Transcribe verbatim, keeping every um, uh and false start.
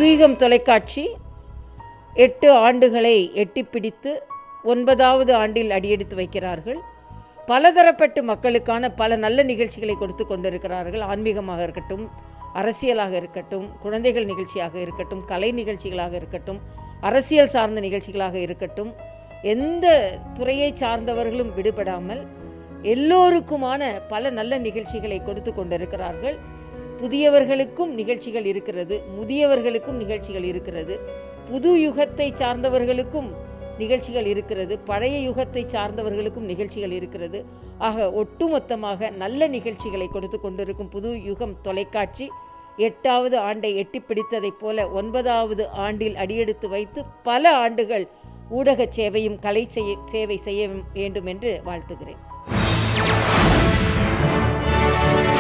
புதுயுகம் தொலைக்காட்சி எட்டு ஆண்டுகளை எட்டி பிடித்து ஒன்பதாவது ஆண்டில் அடியெடுத்து வைக்கிறார்கள். பலதரப்பட்டு மக்களுக்கான பல நல்ல நிகழ்ச்சிகளை கொடுத்து கொண்டிருக்கிறார்கள். ஆன்மீகமாக இருக்கட்டும், அரசியலாக இருக்கட்டும், குழந்தைகள் நிகழ்ச்சியாக இருக்கட்டும், கலை நிகழ்ச்சிகளாக இருக்கட்டும், அரசியல் சார்ந்த நிகழ்ச்சிகளாக இருக்கட்டும், எந்த துறையை சார்ந்தவர்களும் விடுபடாமல் எல்லோருக்குமான பல நல்ல நிகழ்ச்சிகளை கொடுத்து கொண்டிருக்கிறார்கள். புதியவர்களுக்கும் நிகழ்ச்சிகள் இருக்கிறது, முதியவர்களுக்கும் நிகழ்ச்சிகள் இருக்கிறது, புது யுகத்தை சார்ந்தவர்களுக்கும் நிகழ்ச்சிகள் இருக்கிறது, பழைய யுகத்தை சார்ந்தவர்களுக்கும் நிகழ்ச்சிகள் இருக்கிறது. ஆக ஒட்டுமொத்தமாக நல்ல நிகழ்ச்சிகளை கொடுத்து கொண்டிருக்கும் புது யுகம் தொலைக்காட்சி எட்டாவது ஆண்டை எட்டி பிடித்ததைப் போல ஒன்பதாவது ஆண்டில் அடியெடுத்து வைத்து பல ஆண்டுகள் ஊடக சேவையும் கலை செய்ய சேவை செய்ய வேண்டும் என்று வாழ்த்துகிறேன்.